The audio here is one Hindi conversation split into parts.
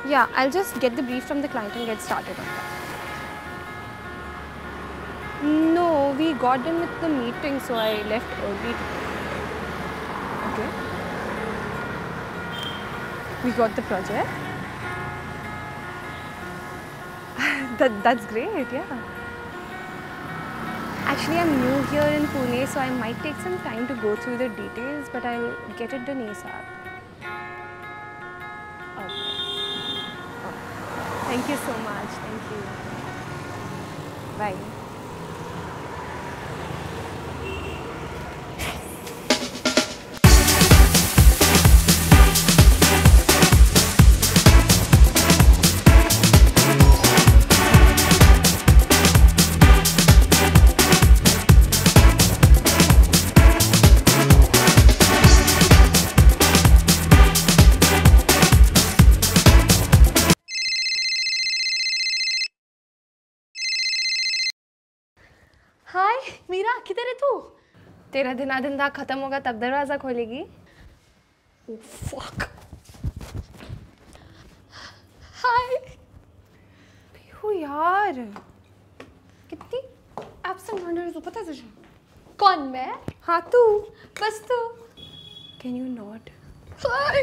Yeah, I'll just get the brief from the client and get started on that. No, we got done with the meeting, so I left early today. Okay. We got the project. That's great, yeah. Actually, I'm new here in Pune, so I might take some time to go through the details, but I'll get it done ASAP. Okay. Oh. Thank you so much. Thank you. Bye. हाय मीरा, किधर है तू? तेरा दिन खत्म होगा तब दरवाजा खोलेगी। Oh fuck. हाय। हो यार, कितनी एब्सेंट माइंडेड है तू, पता है तुझे? कौन मैं? हाँ तू। बस तू। Can you not? हाय।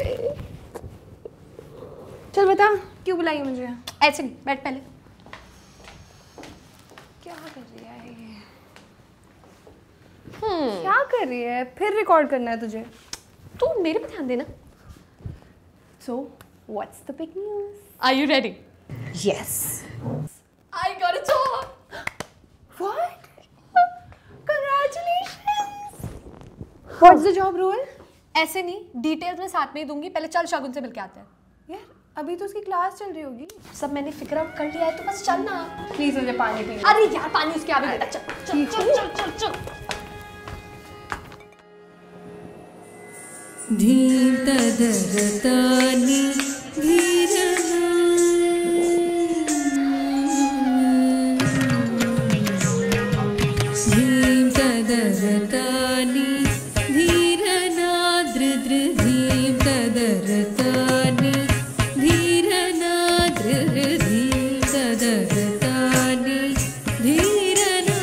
चल बता, क्यों बुलाई मुझे? ऐसे नहीं, बैठ पहले। क्या कर रही है ये? क्या कर रही है? फिर रिकॉर्ड करना है तुझे? तू मेरे पे ध्यान देना। So, what's the big news? Are you ready? Yes. I got a job. What? Congratulations. What's the job role? ऐसे नहीं, डिटेल्स में साथ में ही दूंगी। पहले चल शगुन से मिलके आते हैं। यार, अभी तो उसकी क्लास चल रही होगी। सब मैंने फिक्र आउट कर लिया है, तो बस चल ना। प्लीज मुझे पानी पीना। अरे यार, पानी उसके आगे बेटा। चल चल चल चल चल चल। धीतदरतानि धीरना धीतदरतानि धीरना धीतदरतानि धीरना धीतदरतानि धीरना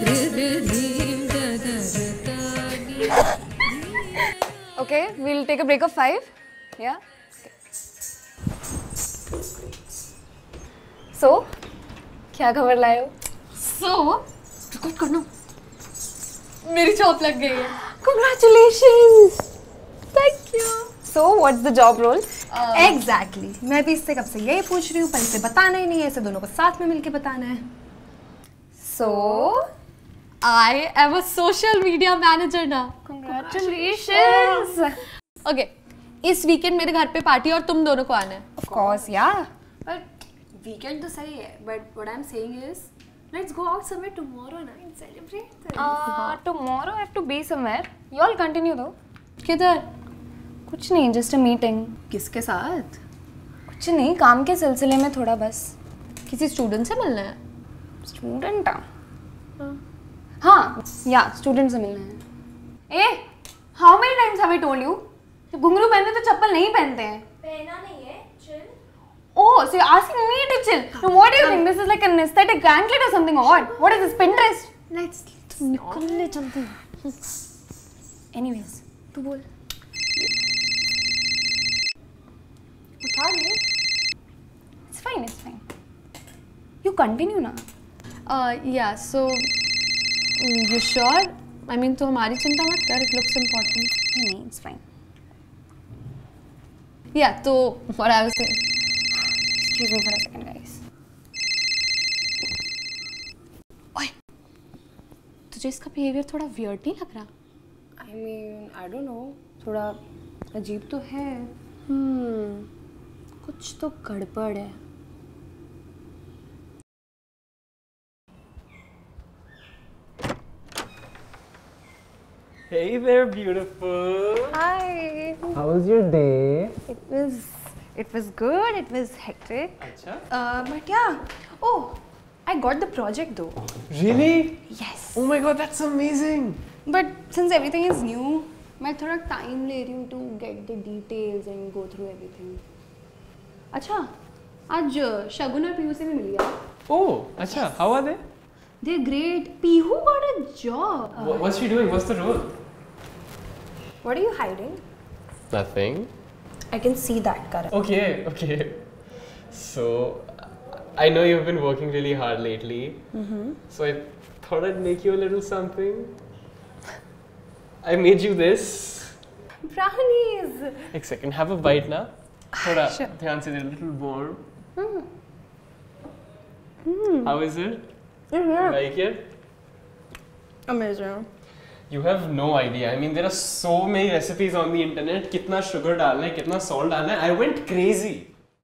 धीतदरतानि। Okay, we'll take a break of 5. Yeah. So, क्या खबर लाए हो? So, रिकॉर्ड करना। मेरी जॉब लग गई है। Congratulations. Thank you. So, what's the job role? Exactly. मैं भी इससे कब से यही पूछ रही हूँ, पर इसे बताना ही नहीं है, इसे दोनों को साथ में मिलके बताना है। So, I am a social media manager now. congratulations. Okay, इस वीकेंड मेरे घर पे पार्टी और तुम दोनों को आना है। Of course, yeah. But weekend तो सही है. But what I'm saying is, let's go out somewhere tomorrow night and celebrate this. Tomorrow I have to be somewhere. You all continue though. किधर? कुछ नहीं, just a meeting. किसके साथ? कुछ नहीं, काम के सिलसिले में थोड़ा बस. किसी स्टूडेंट से मिलना है? स्टूडेंट? हाँ, या स्टूडेंट से मिलना है. ए, how many times have I told you? घुंघरू पहनते तो चप्पल नहीं पहनते हैं. पहना नहीं है, chill. Oh, so you're asking me to chill? So what do you think? This is like an aesthetic gantlet or something or what? What is this, Pinterest? Let's निकल ले जल्दी. Anyways, तू बोल. उठा ले. It's fine, it's fine. You continue ना. Yeah, so you sure? I mean, तो हमारी चिंता मत कर. It looks important. नहीं, it's fine. Yeah, तो what I was saying. Excuse me for a second, guys. ओए, तुझे इसका बिहेवियर थोड़ा वियर्ड नहीं लग रहा? I mean, I don't know. थोड़ा अजीब तो है. कुछ तो गड़बड़ है. Hey there, beautiful. Hi. How was your day? It was good. It was hectic. Acha? But yeah. Oh, I got the project though. Really? Yes. Oh my god, that's amazing. But since everything is new, मैं थोड़ा time ले रही हूँ to get the details and go through everything. अच्छा, आज शगुन और पीहू से भी मिली यार. Oh, acha. How are they? They're great. Pihu got a job. What's she doing? What's the role? What are you hiding? Nothing. I can see that, Karan. Okay. So, I know you've been working really hard lately. So I thought I'd make you a little something. I made you this. Brownies. एक second, have a bite ना. थोड़ा ध्यान से दे, a little warm. How is it? Like it? Amazing. You have no idea. I mean, there are so many recipes on the internet. कितना sugar डालना है, कितना salt डालना है. I went crazy.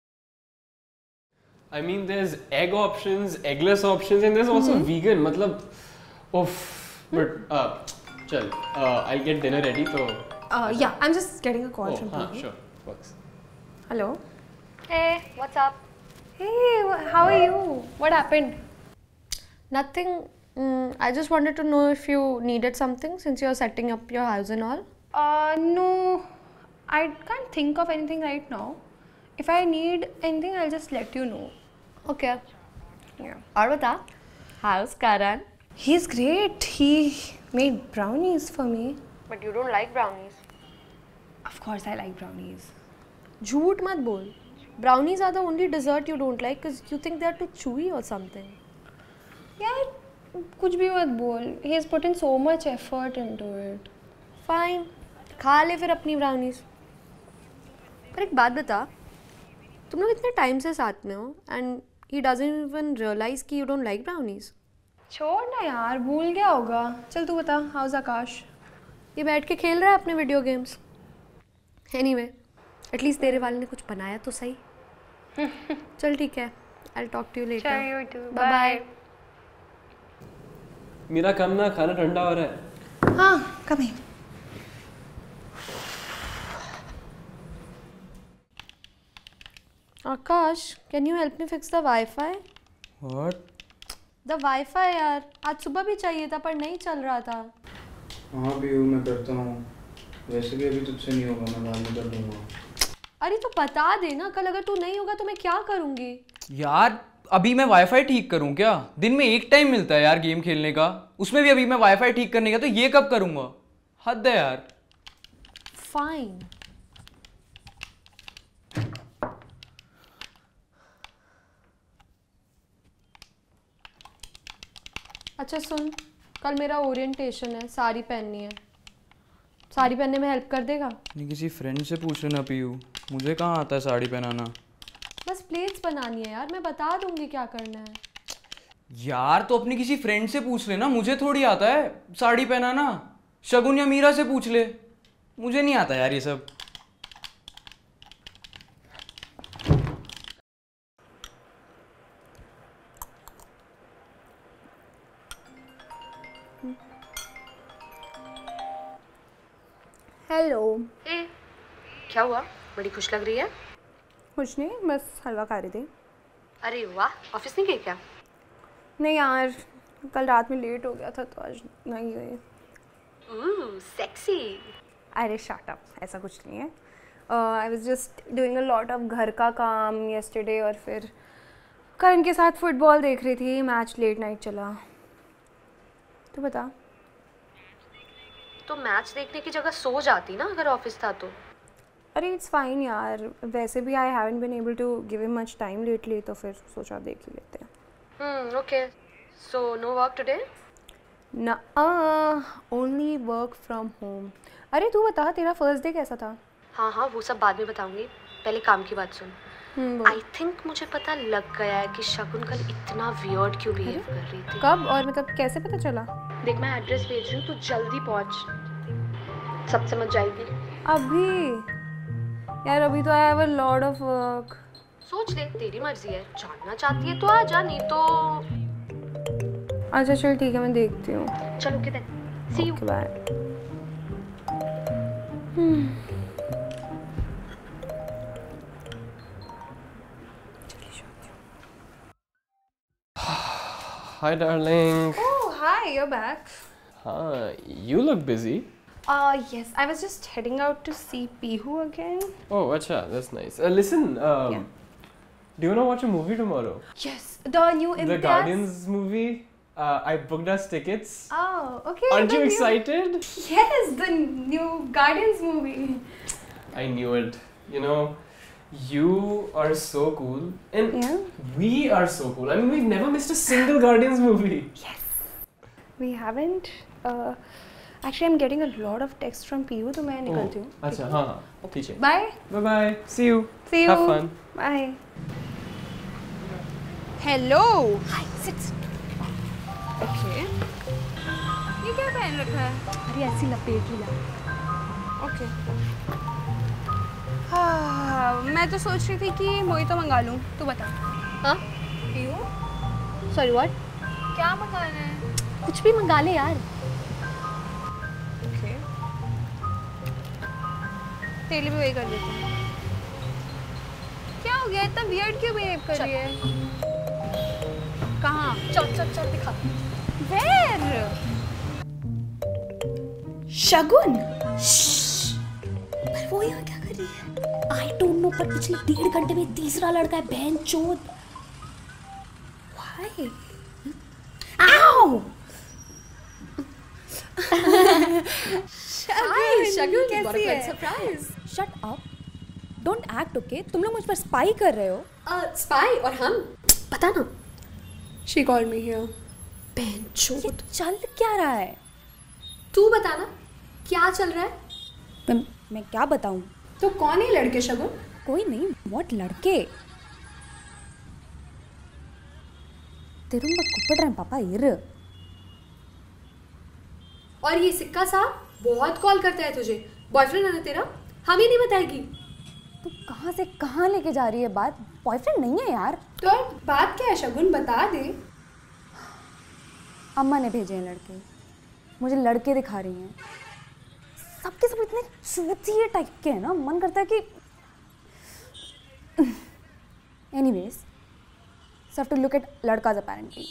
I mean, there's egg options, eggless options, and there's also vegan. मतलब, oof. But चल, I'll get dinner ready. So. Yeah, I'm just getting a call from Pihu. Sure, works. Hello. Hey, what's up? Hey, how are you? What happened? Nothing. I just wanted to know if you needed something since you're setting up your house and all. No, I can't think of anything right now. If I need anything, I'll just let you know. Okay. Yeah. और बता. How's Karan? He's great. He made brownies for me. But you don't like brownies. Of course, I like brownies. झूठ मत बोल. Brownies are the only dessert you don't like because you think they're too chewy or something. यार कुछ भी मत बोल. He has put in so much effort into it. Fine. खा ले फिर अपनी brownies. पर एक बात बता. तुम लोग इतने टाइम से साथ में हो and he doesn't even realize कि you don't like brownies. छोड़ ना यार, भूल गया होगा. चल तू बता, how's आकाश? ये बैठ के खेल रहा है अपने video games. Anyway, at least तेरे वाले ने कुछ बनाया तो सही. चल ठीक है. I'll talk to you later. Sure, you too. Bye bye. मेरा कम ना, खाना ठंडा हो रहा है. हाँ, come here. Akash, can you help me fix the Wi-Fi? What? The Wi-Fi यार, आज सुबह भी चाहिए था पर नहीं चल रहा था. हाँ पीहू मैं करता हूँ. वैसे भी अभी तुझसे नहीं होगा, मैं बाद में कर दूँगा. अरे तो बता दे ना, कल अगर तू नहीं होगा तो मैं क्या करूँगी? यार अभी मैं वाईफाई ठीक करूँ क्या? दिन में एक टाइम मिलता है यार गेम खेलने का. उसमें भी अभी मैं वाईफाई ठीक करने का, तो ये कब करूँगा? हद है यार. Fine. अच्छा सुन, कल मेरा ओरिएंटेशन है, साड़ी पहननी है. साड़ी पहनने में हेल्प कर देगा? नहीं किसी फ्रेंड से पूछ लेना पीहू. मुझे कहाँ आता है साड़ी पहनाना. बस प्लेट्स बनानी है यार, मैं बता दूंगी क्या करना है. यार तो अपनी किसी फ्रेंड से पूछ लेना, मुझे थोड़ी आता है साड़ी पहनाना. शगुन या मीरा से पूछ ले, मुझे नहीं आता यार ये सब. हेलो. ए, क्या हुआ? बड़ी खुश लग रही है. कुछ नहीं, बस हलवा खा रही थी. अरे वाह, ऑफिस नहीं गई क्या? नहीं यार, कल रात में लेट हो गया था तो आज नहीं गई. सेक्सी. अरे शट अप, ऐसा कुछ नहीं है. I was just doing a lot of घर का काम येस्टरडे और फिर करण के साथ फुटबॉल देख रही थी. मैच लेट नाइट चला. तो बता. तो मैच देखने की जगह सो जाती ना अगर ऑफिस था तो. अरे इट्स फाइन यार, वैसे भी I haven't been able to give him much time lately, तो फिर सोचा देख ही लेते हैं. Okay. So no work today? ना, ओनली वर्क फ्रॉम होम. अरे तू बता, तेरा फर्स्ट डे कैसा था? हाँ वो सब बाद में बताऊंगी, पहले काम की बात सुन. आई थिंक मुझे पता लग गया है कि शगुन कल इतना वियर्ड क्यों बिहेव कर रही थी. कब और मतलब कैसे पता चला? देख मैं एड्रेस भेज रही हूँ, तू जल्दी पहुँच, सब समझ जाएगी. अभी यार, अभी तो I have a lot of work. सोच ले, तेरी मर्जी है. जानना चाहती है तो आ जा, नहीं तो अच्छा चल ठीक है, मैं देखती हूँ. चलो okay then, see you. Bye. Hi, darling. Oh, hi, you're back. You look busy. Yes, I was just heading out to see Pihu again. Oh, acha, that's nice. Listen, Do you want to watch a movie tomorrow? Yes, the new The Imtiaz. Guardians movie. I booked us tickets. Oh, okay. Aren't the you new- excited? Yes, the new Guardians movie. I knew it. You know, you are so cool, and Yeah. we are so cool. I mean, we've never missed a single Guardians movie. We haven't. Actually, I'm getting a lot of text from PU, तो मैं निकलती हूँ. अच्छा हाँ ठीक है. Bye. Bye bye. See you. See you. Have fun. Bye. Hello. Hi. Sit. Okay. ये क्या पहन रखा है? अरे ऐसी लपेट लिया. Okay. हाँ, मैं तो सोच रही थी कि मोहितो मंगा लूँ. तू बता. हाँ? PU? Sorry what? क्या मंगाना है? कुछ भी मंगा ले यार. Okay. तेरे लिए भी वही कर देती हूँ. क्या हो गया? इतना weird क्यों behave कर रही है? कहाँ? चल दिखा. Where? शगुन. पर वो यहाँ क्या कर रही है? आई डोंट नो, पर पिछले 1.5 घंटे में तीसरा लड़का है बहन चोद. Why? Ow! शगुन कैसी है? Surprise. Shut up. Don't act, okay? तुम लोग मुझ पर स्पाई कर रहे हो. स्पाई और हम. पता ना. She called me here. बहन चोद. चल क्या रहा है? तू बता ना क्या चल रहा है. मैं क्या बताऊं? तो कौन है लड़के शगुन? कोई नहीं. What लड़के? तेरुंबा कुप्पड़ रहे पापा इर. और ये सिक्का साहब बहुत कॉल करता है तुझे. बॉयफ्रेंड है ना तेरा? हम ही नहीं बताएगी. तू कहाँ से कहाँ लेके जा रही है बात? बॉयफ्रेंड नहीं है यार. तो बात क्या है शगुन? बता दे. अम्मा ने भेजे हैं लड़के. मुझे लड़के दिखा रही हैं. सबके सब इतने चूतिए टाइप के हैं ना, मन करता है कि anyways so have to look at लड़काज अपेरेंटली.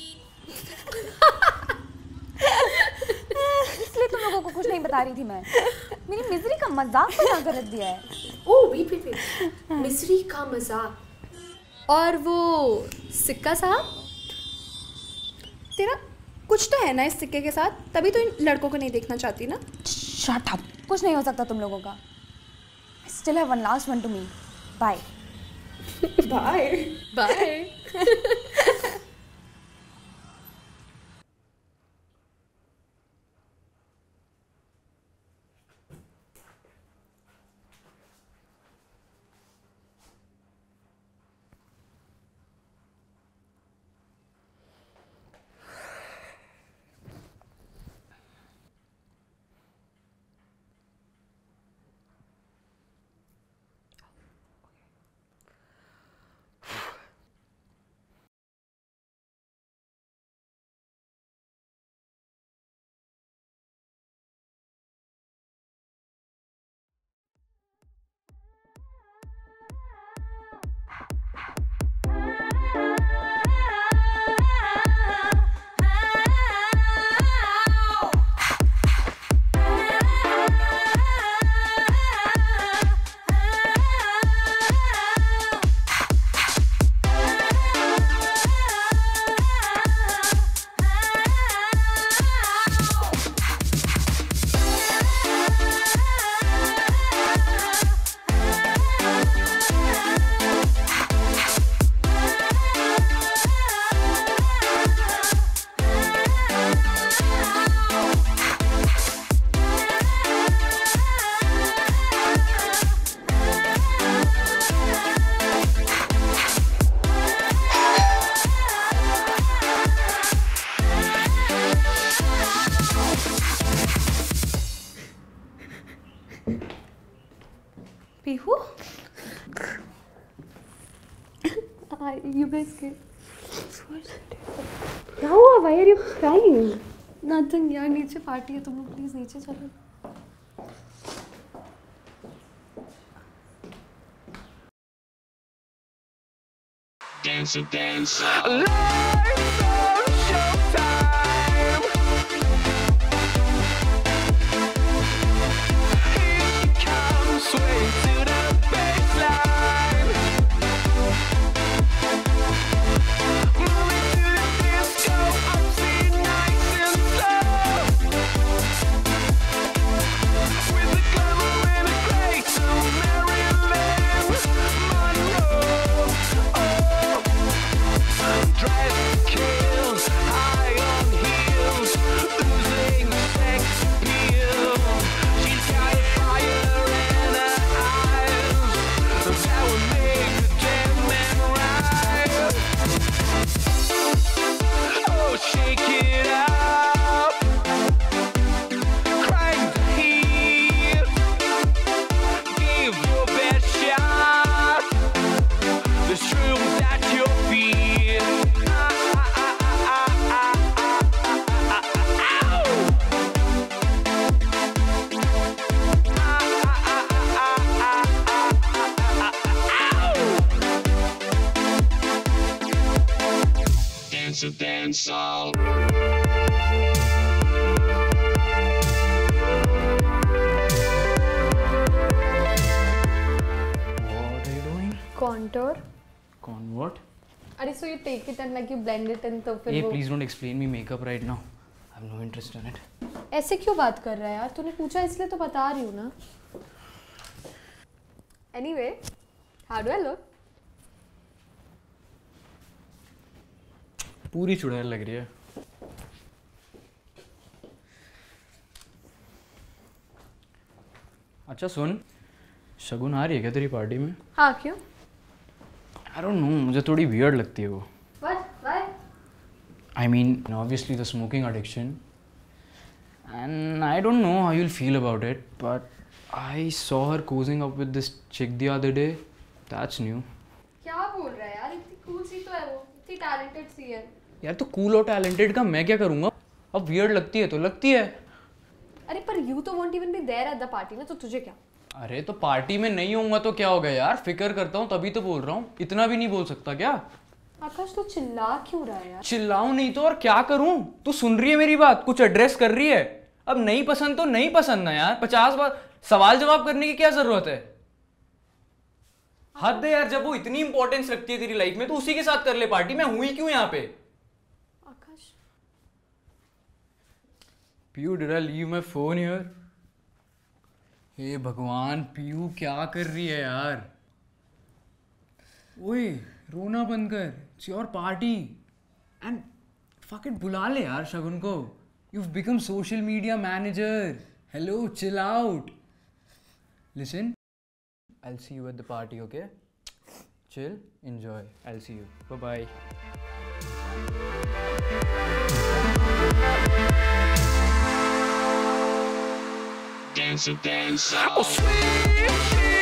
इसलिए तुम लोगों को कुछ नहीं बता रही थी मैं. मेरी मिजरी का मजाक बना कर रख दिया है. ओह वेट मिस्री का मजाक. और वो सिक्का साहब तेरा कुछ तो है ना इस सिक्के के साथ, तभी तो इन लड़कों को नहीं देखना चाहती ना. Shut up. कुछ नहीं हो सकता तुम लोगों का. I still have one last one to me. Bye. Bye. Pihu. You guys can. क्या हुआ? Why are you crying? Nothing यार, नीचे पार्टी है. तुम लोग प्लीज नीचे चलो. Dancer, dancer. Sway to the baseline. dance hall. What are you doing? Contour. What? अरे so you take it and like you blend it and तो फिर Hey, वो please don't explain me makeup right now. I have no interest in it. ऐसे क्यों बात कर रहा है यार? तूने पूछा इसलिए तो बता रही हूँ ना. Anyway, how do I look? पूरी चुड़ैल लग रही है. अच्छा सुन, शगुन आ रही है क्या तेरी पार्टी में? हाँ क्यों? I don't know, मुझे थोड़ी weird लगती है वो. What? Why? I mean, obviously the smoking addiction. And I don't know how you'll feel about it, but I saw her cozying up with this chick the other day. That's new. क्या बोल रहा है यार? इतनी cool सी तो है वो, इतनी talented सी है. यार तो cool और talented का मैं क्या करूँगा? अब weird लगती है तो लगती है. अरे पर you तो won't even be there at the party ना, तो तुझे क्या? अरे तो पार्टी में नहीं होऊंगा तो क्या हो गया यार? फिक्र करता हूँ तभी तो बोल रहा हूँ. इतना भी नहीं बोल सकता क्या? आकाश तो चिल्ला क्यों रहा है यार? चिल्लाऊं नहीं तो और क्या करूं? तू सुन रही है मेरी बात? कुछ एड्रेस कर रही है? अब नहीं पसंद तो नहीं पसंद ना यार. 50 बार सवाल जवाब करने की क्या जरूरत है? हद है यार. जब वो इतनी इंपॉर्टेंस रखती है तेरी लाइफ में तो उसी के साथ कर ले पार्टी. मैं हुई क्यों यहाँ पे? Akash Piyu, did I leave my phone here? हे भगवान, पीयू क्या कर रही है यार? ओए रोना बंद कर. It's your party and fuck it, बुला ले यार शगुन को. You've become social media manager. Hello, chill out. Listen, I'll see you at the party, okay? Chill, enjoy. I'll see you. Bye-bye. Dance a dance hall.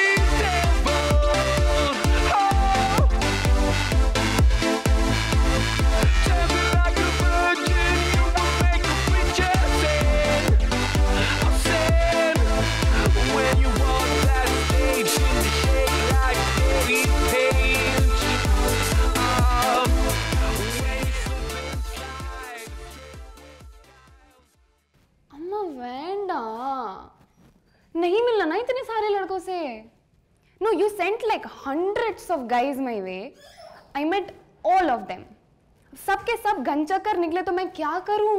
अम्मा वेंडा नहीं मिलना ना इतने सारे लड़कों से. No, you sent like hundreds of guys my way. I met all of them. सबके सब गंचक्कर निकले तो मैं क्या करूं?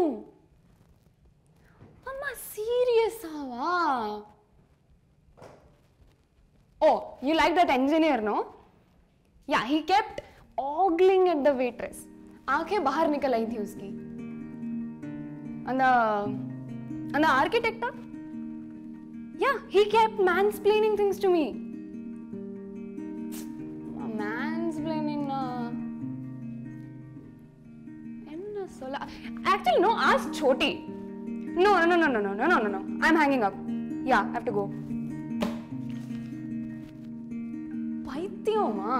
अम्मा सीरियस आवा. Oh, you like that engineer, no? Yeah, he kept ogling at the waitress. आंखें बाहर निकल आई थी उसकी. And the architect, yeah, he kept mansplaining things to me. Mansplaining, actually, no, ask Choti. No. I'm hanging up. Yeah, I have to go. Paityo, ma.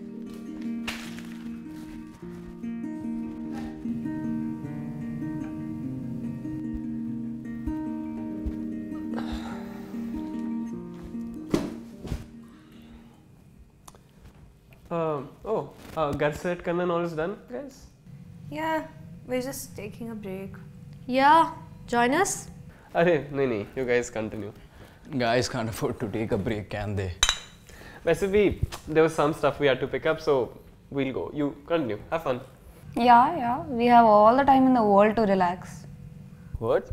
Gut set करना and all is done, guys? Yeah, we're just taking a break. Yeah, join us. अरे नहीं, you guys continue. Guys can't afford to take a break, can they? वैसे भी there was some stuff we had to pick up, so we'll go. You continue. Have fun. Yeah, we have all the time in the world to relax. What?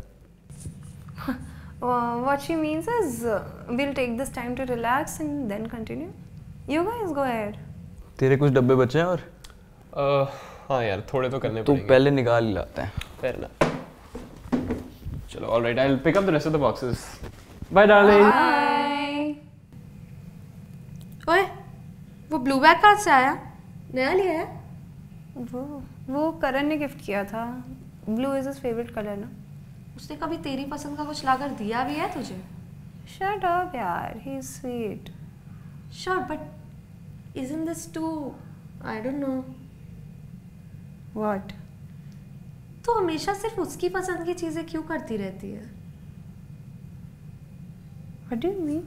What she means is we'll take this time to relax and then continue. You guys go ahead. तेरे कुछ डब्बे बचे हैं और? हाँ यार, थोड़े तो करने तू पड़ेंगे. पहले निकाल ही लाते हैं. Fair enough. चलो, all right. I'll pick up the rest of the boxes. Bye, darling. Bye. ओए, वो ब्लू बैग कहाँ से आया? नया लिया है? वो करण ने गिफ्ट किया था. Blue is his favourite colour ना. उसने कभी तेरी पसंद का कुछ लाकर दिया भी है तुझे? Shut up यार, he is sweet. Sure, but isn't this too, I don't know. What? तो हमेशा सिर्फ उसकी पसंद की चीजें क्यों करती रहती है? What do you mean?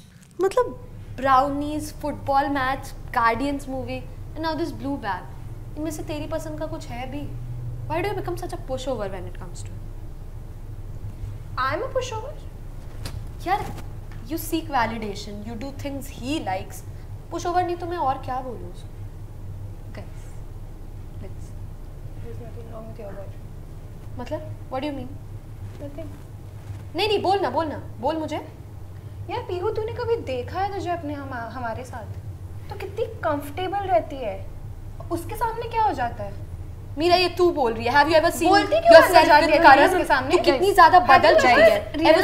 मतलब brownies, football match, Guardians movie, and now this blue bag. इनमें से तेरी पसंद का कुछ है भी? Why do you become such a pushover when it comes to it? I'm a pushover? यार, you seek validation, you do things he likes. Pushover नहीं तो मैं और क्या बोलूँ उसको? Guys, let's. There's nothing wrong with your boyfriend. मतलब? What do you mean? Nothing. नहीं बोलना, बोल मुझे. यार पीहू, तूने कभी देखा है तुझे अपने हमारे साथ? तो कितनी कंफर्टेबल रहती है, उसके सामने क्या हो जाता है? मीरा, ये तू बोल रही है. Have you ever seen बोलती क्यों अंदर जाती है कारस के सामने? तू कितनी ज़्यादा बदल चुकी है.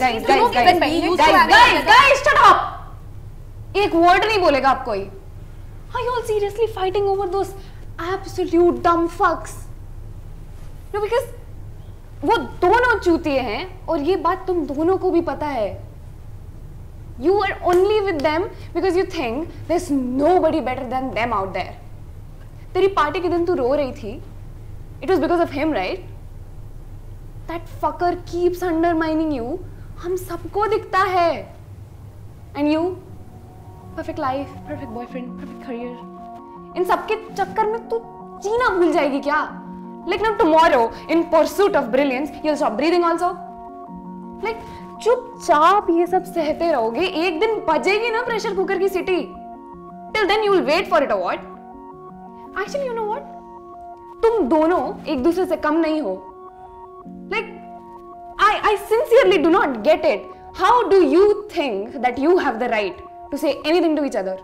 Guys, shut up! एक वर्ड नहीं बोलेगा आप कोई. Are you all seriously fighting over those absolute dumb fucks? No, because वो दोनों चूतिए हैं और ये बात तुम दोनों को भी पता है. You are only with them because you think there's nobody better than them out there. तेरी पार्टी के दिन तू रो रही थी. It was because of him, right? That fucker keeps undermining you. हम सबको दिखता है. And you, perfect life, perfect boyfriend, perfect career. इन सबके चक्कर में तू जीना भूल जाएगी क्या? Like now tomorrow, in pursuit of brilliance, you'll stop breathing also. Like चुपचाप ये सब सहते रहोगे, एक दिन बजेगी ना प्रेशर कुकर की सीटी. Till then you will wait for it or what? Actually, you know what? तुम दोनों एक दूसरे से कम नहीं हो. Like, I sincerely do not get it. How do you think that you have the right to say anything to each other?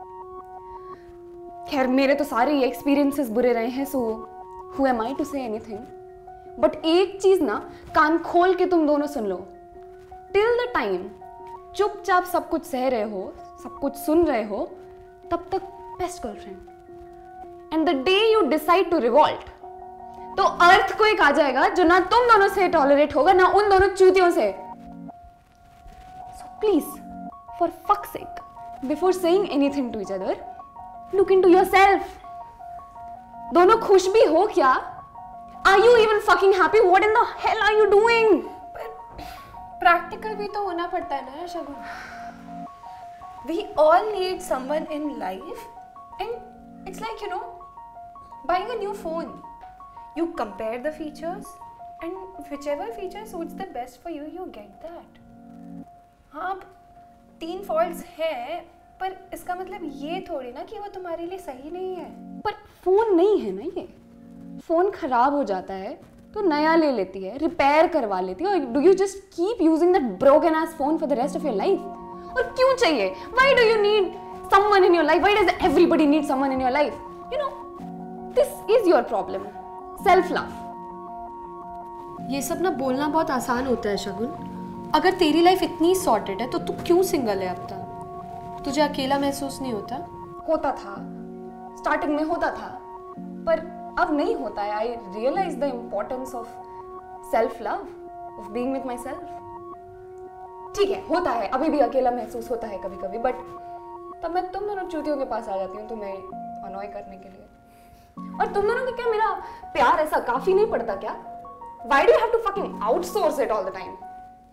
खैर मेरे तो सारे ये experiences बुरे रहे हैं, so who am I to say anything? But एक चीज ना कान खोल के तुम दोनों सुन लो. Till the time चुपचाप सब कुछ सह रहे हो, सब कुछ सुन रहे हो, तब तक best girlfriend. And the day you decide to revolt, तो अर्थक्वेक आ जाएगा जो ना तुम दोनों से टॉलरेट होगा ना उन दोनों चूतियों से. So please, for fuck's sake, before saying anything to each other, look into yourself. दोनों खुश भी हो क्या? Are you even fucking happy? What in the hell are you doing? Practical भी तो होना पड़ता है ना शगुन. We all need someone in life, and it's like, you know, buying a new phone. You compare the features, and whichever feature suits the best for you, you get that. हाँ, अब 3 faults हैं, पर इसका मतलब ये थोड़ी ना कि वो तुम्हारे लिए सही नहीं है. पर फोन नहीं है ना ये. फोन खराब हो जाता है तो नया ले लेती है, रिपेयर करवा लेती है. और do you just keep using that broken ass phone for the rest of your life? और क्यों चाहिए? Why do you need someone in your life? Why does everybody need someone in your life? You know, this is your problem. Self love. ये सब ना बोलना बहुत आसान होता है शगुन. अगर तेरी लाइफ इतनी सॉर्टेड है तो तू क्यों सिंगल है अब तक? तुझे अकेला महसूस नहीं होता? होता था, स्टार्टिंग में होता था, पर अब नहीं होता है. I realise the importance of self love, of being with myself. ठीक है, होता है, अभी भी अकेला महसूस होता है कभी कभी, बट तब मैं तुम दोनों चूतियों के पास आ जाती हूँ तुम्हें अनॉय करने के लिए. और तुम दोनों को क्या मेरा प्यार ऐसा काफी नहीं पड़ता क्या? Why do you have to fucking outsource it all the time?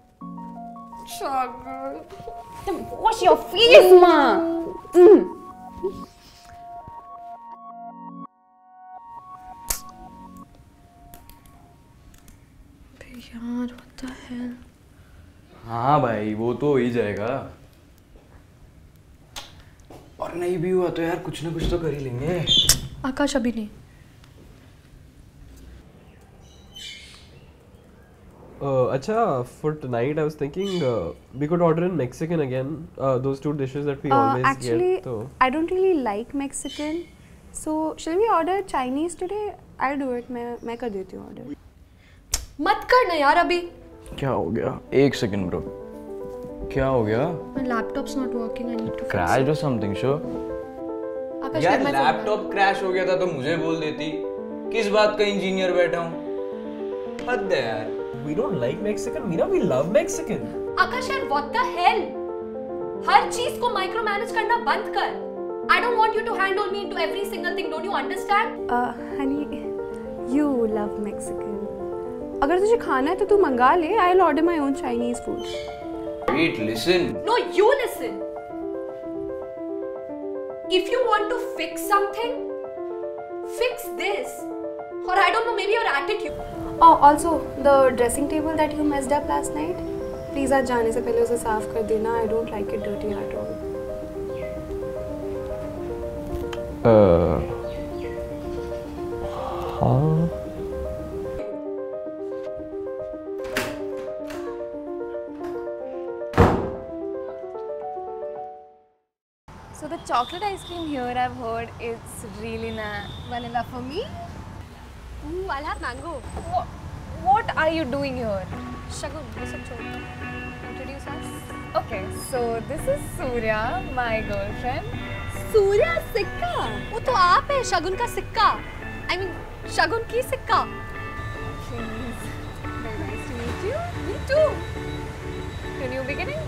Then wash your face, ma. यार what the hell? हाँ भाई, वो तो हो ही जाएगा. और नहीं भी हुआ तो यार कुछ ना कुछ तो कर ही लेंगे. आकाश अभी नहीं. Acha, for tonight I was thinking we could order in Mexican again. Those 2 dishes that we always actually, get. So. I don't really like Mexican. So, shall we order Chinese today? I'll do it. मैं कर देती हूँ order. मत कर ना यार अभी. क्या हो गया? 1 सेकंड ब्रो. क्या हो गया? My laptop's not working. I need to Crashed or something, sure? आकाश यार get my phone laptop back. Crash हो गया था तो मुझे बोल देती. किस बात का इंजीनियर बैठा हूँ? हद है यार. We don't like Mexican. Meera, we love Mexican. आकाश यार what the hell? हर चीज को माइक्रो मैनेज करना बंद कर. I don't want you to handle me into every single thing. Don't you understand? Honey, you love Mexican. अगर तुझे खाना है तो तू मंगा ले. I'll order my own Chinese food. Wait, listen. No, you listen. If you want to fix something, fix this. Or I don't know, maybe your attitude. Oh, also the dressing table that you messed up last night. Please आज जाने से पहले उसे साफ कर देना. I don't like it dirty at all. हाँ. So the chocolate ice cream here, I've heard it's really nice. Vanilla for me? Ooh, I'll have mango. What are you doing here? Shagun, ये सब छोड़. Introduce us. Okay, so this is Surya, my girlfriend. Surya सिक्का. वो तो आप है, शगुन का सिक्का. I mean, शगुन की सिक्का. Please. Very nice to meet you. Me too. To new beginning.